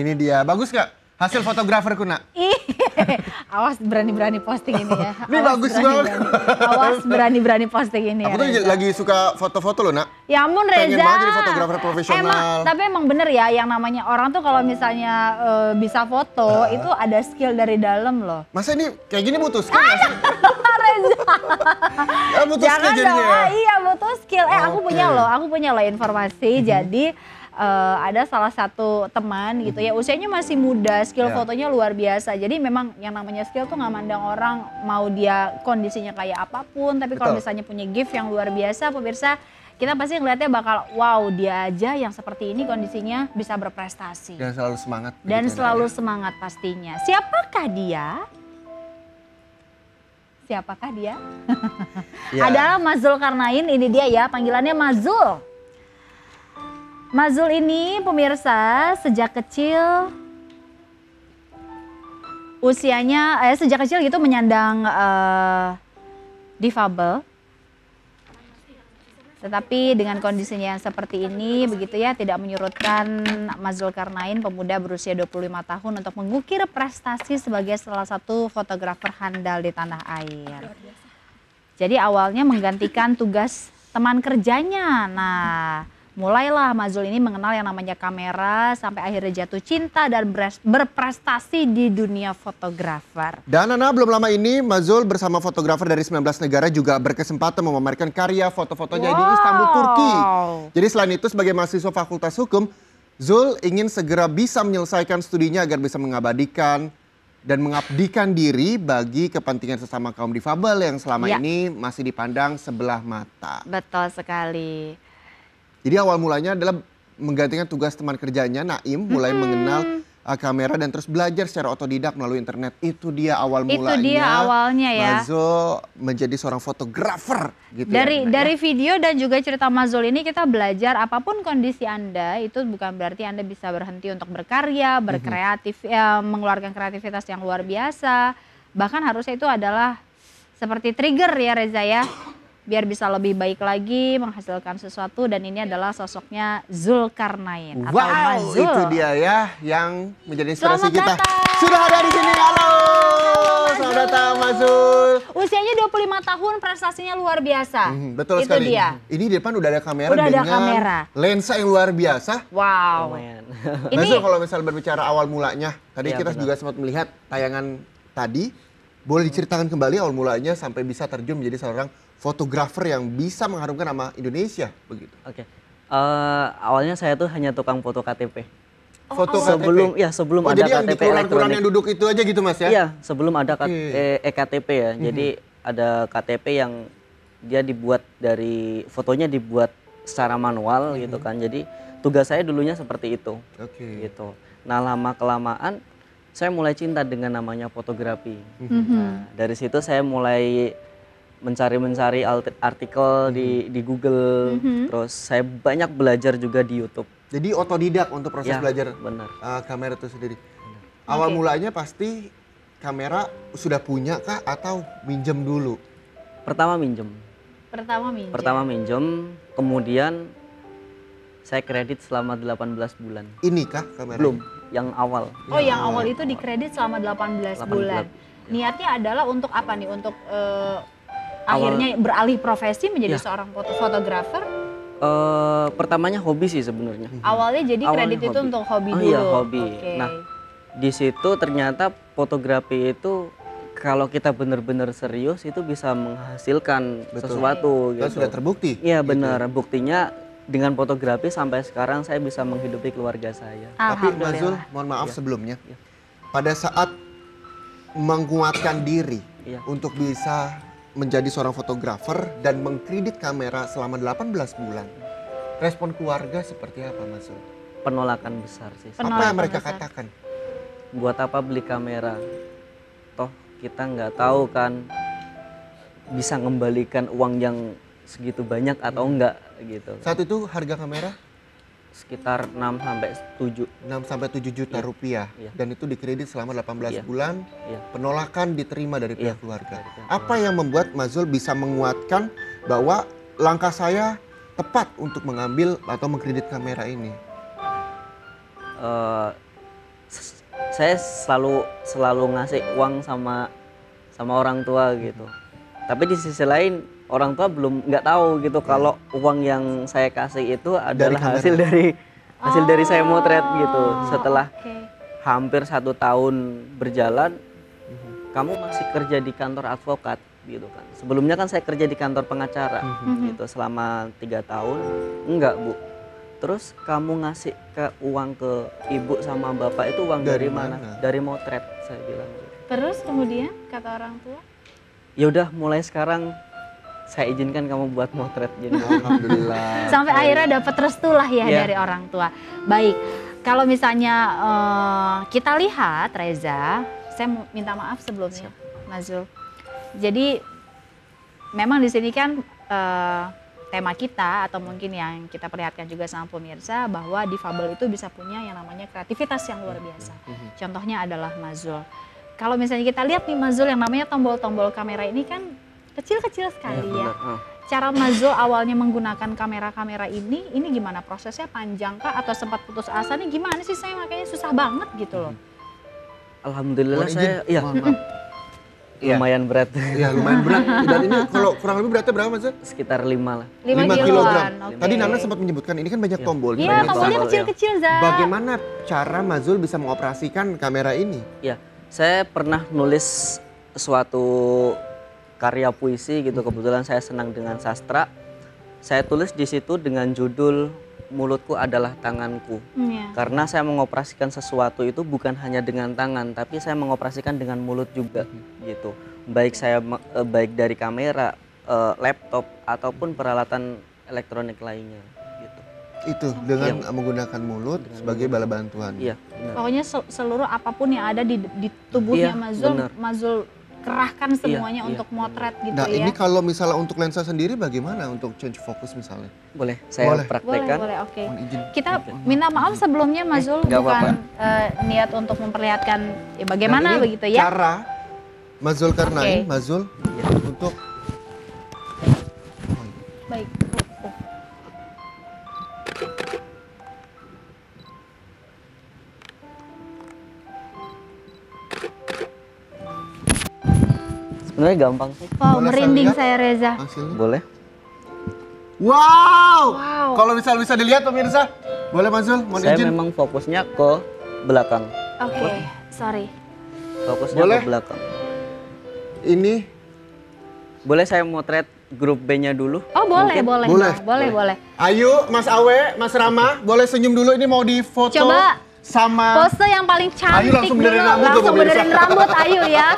Ini dia, bagus gak hasil fotograferku nak? Awas berani-berani posting ini ya. Ini bagus banget. Awas berani-berani posting ini Aku ya, tuh Reza. lagi suka foto-foto loh nak. Ya ampun Reza. Pengen banget jadi fotografer profesional. Tapi emang bener ya yang namanya orang tuh kalau misalnya bisa foto itu ada skill dari dalam loh. Masa ini kayak gini butuh skill gak sih? Reza. Ya, butuh Jangan skill dong, jadinya. iya butuh skill. Aku Oke. punya loh informasi. Jadi ada salah satu teman gitu ya, usianya masih muda, skill Ya. fotonya luar biasa. Jadi memang yang namanya skill tuh nggak mandang orang mau dia kondisinya kayak apapun. Tapi kalau Betul. misalnya punya gift yang luar biasa, pemirsa, kita pasti ngeliatnya bakal wow dia aja yang seperti ini kondisinya bisa berprestasi. Dan selalu semangat. Dan begitu ya, selalu Nak, ya. semangat pastinya. Siapakah dia? Siapakah dia? Ya. Adalah Mas Zulkarnain, ini dia ya panggilannya Mazul. Mazul ini pemirsa sejak kecil usianya sejak kecil gitu menyandang difabel. Tetapi dengan kondisinya yang seperti ini begitu ya tidak menyurutkan Mas Zulkarnain pemuda berusia 25 tahun untuk mengukir prestasi sebagai salah satu fotografer handal di tanah air. Jadi awalnya menggantikan tugas teman kerjanya. Nah, mulailah Mazul ini mengenal yang namanya kamera sampai akhirnya jatuh cinta dan berprestasi di dunia fotografer. Dan Nana, belum lama ini Mazul bersama fotografer dari 19 negara juga berkesempatan memamerkan karya foto-fotonya di Istanbul, Turki. Jadi selain itu sebagai mahasiswa Fakultas Hukum, Zul ingin segera bisa menyelesaikan studinya agar bisa mengabadikan dan mengabdikan diri bagi kepentingan sesama kaum difabel yang selama Ya. ini masih dipandang sebelah mata. Betul sekali. Jadi awal mulanya adalah menggantikan tugas teman kerjanya, Naim, mulai mengenal kamera dan terus belajar secara otodidak melalui internet. Itu dia awal mulanya. Itu dia awalnya ya. Mazul menjadi seorang fotografer gitu ya. Dari video dan juga cerita Mazul ini kita belajar apapun kondisi Anda itu bukan berarti Anda bisa berhenti untuk berkarya, berkreatif, mengeluarkan kreativitas yang luar biasa. Bahkan harusnya itu adalah seperti trigger ya Reza ya. Biar bisa lebih baik lagi menghasilkan sesuatu dan ini adalah sosoknya Zulkarnain atau Wow, Mazul. itu dia ya yang menjadi inspirasi Selamat kita. datang. Sudah ada di sini. Halo. Selamat datang Mazul. Usianya 25 tahun, prestasinya luar biasa. Betul Itu sekali. dia. Ini di depan udah ada kamera Udah ada dengan kamera. lensa yang luar biasa. Wow. Lumayan. Ini Mazul, kalau misal berbicara awal mulanya, tadi Iya, kita benar. juga sempat melihat tayangan tadi. Boleh diceritakan kembali awal mulanya sampai bisa terjun menjadi seorang fotografer yang bisa mengharumkan nama Indonesia begitu. Oke. Awalnya saya tuh hanya tukang foto KTP. Foto Sebelum KTP. ya sebelum Oh, ada jadi yang di KTP kelurahan-kelurahan elektronik. yang duduk itu aja gitu Mas ya? Iya, sebelum ada Oke. ektp ya. Jadi ada KTP yang dia dibuat dari fotonya dibuat secara manual gitu kan. Jadi tugas saya dulunya seperti itu. Oke. Gitu. Nah, lama kelamaan saya mulai cinta dengan namanya fotografi. Nah, dari situ saya mulai mencari artikel di Google, terus saya banyak belajar juga di YouTube. Jadi otodidak untuk proses Ya, belajar benar. kamera itu sendiri. Awal mulanya pasti kamera sudah punya kah atau minjem dulu? Pertama minjem. pertama minjem, kemudian saya kredit selama 18 bulan. Ini kah kamera? Belum, yang awal. Oh, yang awal itu dikredit selama 18 bulan. Niatnya adalah untuk apa nih? Untuk akhirnya beralih profesi menjadi Ya. seorang fotografer? Pertamanya hobi sih sebenarnya. Awalnya jadi Awalnya kredit itu hobi. untuk hobi Oh dulu. iya, hobi. Oke. Nah, di situ ternyata fotografi itu kalau kita benar-benar serius itu bisa menghasilkan Betul. sesuatu Dan gitu. sudah terbukti. Iya gitu. benar, buktinya dengan fotografi sampai sekarang saya bisa menghidupi keluarga saya. Tapi Mazul, Alhamdulillah. mohon maaf sebelumnya. Iya. Pada saat menguatkan diri Iya. untuk bisa menjadi seorang fotografer dan mengkredit kamera selama 18 bulan. Respon keluarga seperti apa Mazul? Penolakan besar sih. Apa yang Penolakan mereka besar. katakan? Buat apa beli kamera? Toh kita nggak tahu kan bisa mengembalikan uang yang segitu banyak atau enggak gitu. Saat itu harga kamera Sekitar 6 sampai 7. 6 sampai 7 juta Iya. rupiah Iya. dan itu dikredit selama 18 Iya. bulan. Iya. Penolakan diterima dari pihak Iya, keluarga. dari pihak Apa yang membuat Mazul bisa menguatkan bahwa langkah saya tepat untuk mengambil atau mengkredit kamera ini? saya selalu ngasih uang sama orang tua gitu. Tapi di sisi lain orang tua belum nggak tahu gitu kalau uang yang saya kasih itu adalah hasil dari saya motret gitu. Setelah hampir 1 tahun berjalan, kamu masih kerja di kantor advokat gitu kan. Sebelumnya kan saya kerja di kantor pengacara gitu selama 3 tahun. Enggak, Bu. Terus kamu ngasih uang ke ibu sama bapak itu uang dari mana? Dari motret, saya bilang gitu. Terus kemudian kata orang tua? Ya udah mulai sekarang saya izinkan kamu buat motret jadi. Alhamdulillah. Sampai akhirnya dapat restu lah ya dari orang tua. Baik, kalau misalnya kita lihat Reza, saya minta maaf sebelumnya, Mas Zul. Jadi memang di sini kan tema kita atau mungkin yang kita perlihatkan juga sama pemirsa bahwa difabel itu bisa punya yang namanya kreativitas yang luar biasa. Contohnya adalah Mas Zul. Kalau misalnya kita lihat nih Mas Zul, yang namanya tombol-tombol kamera ini kan kecil-kecil sekali ya. Cara Mas Zul awalnya menggunakan kamera-kamera ini gimana prosesnya, panjang kah atau sempat putus asa nih, gimana sih, saya makanya susah banget gitu loh. Alhamdulillah saya lumayan berat. Iya, lumayan berat. Dan ini kalau kurang lebih beratnya berapa Mas Zul? Sekitar 5 lah. 5 kiloan. Okay. Tadi Nana sempat menyebutkan ini kan banyak tombol. Iya, tombolnya kecil-kecil, Za. Bagaimana cara Mas Zul bisa mengoperasikan kamera ini? Ya, saya pernah nulis suatu karya puisi gitu. Kebetulan saya senang dengan sastra. Saya tulis di situ dengan judul Mulutku Adalah Tanganku. Karena saya mengoperasikan sesuatu itu bukan hanya dengan tangan, tapi saya mengoperasikan dengan mulut juga gitu. Baik dari kamera, laptop ataupun peralatan elektronik lainnya gitu. Itu dengan menggunakan mulut sebagai bala bantuan. Iya. Pokoknya seluruh apapun yang ada di tubuhnya Mas Zul kerahkan semuanya untuk motret gitu ya. Nah ini kalau misalnya untuk lensa sendiri bagaimana untuk change focus misalnya? Boleh, saya praktekkan. Boleh, oke. Kita minta maaf sebelumnya Mas Zul, bukan niat untuk memperlihatkan bagaimana begitu ya. Cara Mas Zul Karnain, Mas Zul untuk baik. Sebenarnya gampang sih. Wow, merinding saya Reza. Hasilnya? Boleh. Wow. Kalau misal bisa dilihat pemirsa, boleh Mas Zul, mohon Saya izin. memang fokusnya ke belakang. Oke, sorry. Fokusnya Boleh? ke belakang. Ini Boleh saya motret grup B-nya dulu? Oh boleh, Boleh. boleh. Ayo Mas Awe, Mas Rama, boleh senyum dulu, ini mau difoto. Coba sama pose yang paling cantik Ayu langsung benerin dulu. rambut tuh, Langsung pemirsa. benerin rambut Ayu ya.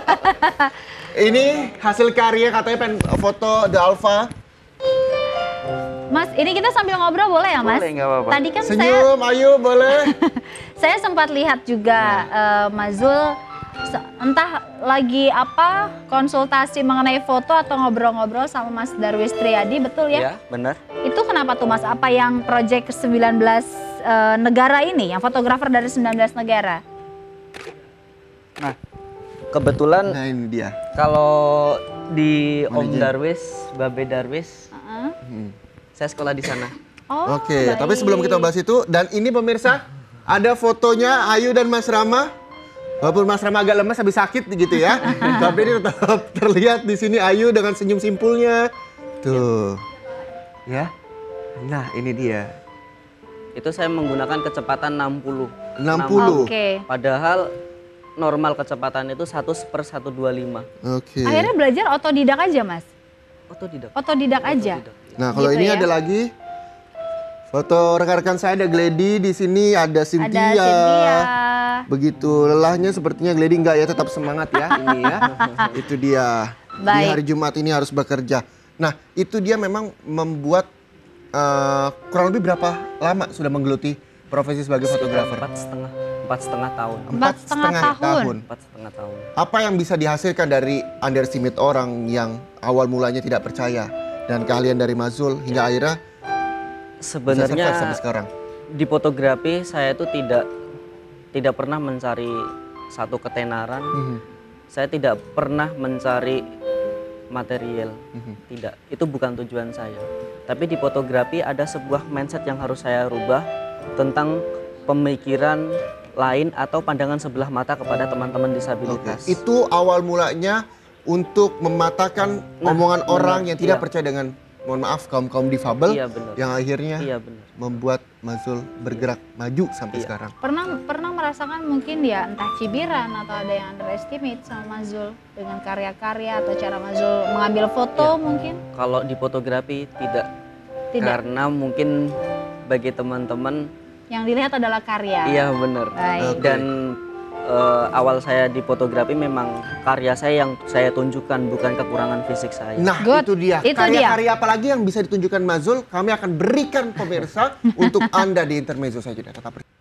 ini hasil karya, katanya pengen foto The Alpha. Mas, ini kita sambil ngobrol boleh ya Mas? Boleh, nggak apa-apa. Tadi kan Senyum, Ayu boleh. saya sempat lihat juga Mas Zul entah lagi apa konsultasi mengenai foto atau ngobrol-ngobrol sama Mas Darwis Triadi, betul ya? Iya, benar. Itu kenapa tuh Mas? Apa yang proyek 19 negara ini, yang fotografer dari 19 negara? Nah, kebetulan Nah ini dia. kalau di Om Darwis, Babe Darwis, saya sekolah di sana. Oh, Oke, baik. tapi sebelum kita bahas itu, dan ini pemirsa, ada fotonya Ayu dan Mas Rama. Walaupun Mas Rama agak lemas habis sakit gitu ya, tapi ini tetap terlihat di sini Ayu dengan senyum simpulnya. Tuh. Ya. Nah, ini dia. Itu saya menggunakan kecepatan 60. 60. Oke. Padahal normal kecepatan itu 1/125. Oke. Akhirnya belajar otodidak aja Mas? Otodidak. Otodidak aja? Nah, kalau Gitu ini ya? ada lagi foto rekan-rekan saya, ada Gledy di sini, ada Cynthia. Ada Cynthia. Begitu lelahnya sepertinya Gledy enggak ya, tetap semangat ya ini ya. Itu dia. Di Baik. hari Jumat ini harus bekerja. Nah, itu dia memang membuat kurang lebih berapa lama sudah menggeluti profesi sebagai fotografer? 4,5 tahun. 4,5 tahun. 4,5 tahun. Apa yang bisa dihasilkan dari underestimate orang yang awal mulanya tidak percaya dan keahlian dari Mas Zul hingga akhirnya bisa Sebenarnya survive sampai sekarang? di fotografi saya itu tidak pernah mencari satu ketenaran. Saya tidak pernah mencari material. Tidak, itu bukan tujuan saya. Tapi di fotografi ada sebuah mindset yang harus saya rubah tentang pemikiran lain atau pandangan sebelah mata kepada teman-teman Oke, disabilitas. itu awal mulanya untuk mematahkan omongan orang yang tidak iya. percaya dengan, mohon maaf, kaum difabel, Iya, benar. yang akhirnya Iya benar. membuat Mazul bergerak maju sampai Iya. sekarang. Pernah merasakan mungkin ya entah cibiran atau ada yang underestimate sama Mazul dengan karya-karya atau cara Mazul mengambil foto mungkin? Kalau di fotografi tidak, Tidak. karena mungkin bagi teman-teman Yang dilihat adalah karya. iya benar. Baik. Dan awal saya di fotografi memang karya saya yang saya tunjukkan, bukan kekurangan fisik saya. Nah, Good. itu dia. Itu Karya-karya apa lagi yang bisa ditunjukkan Mazul, kami akan berikan pemirsa untuk Anda di Intermezzo saja. Tetap bersama.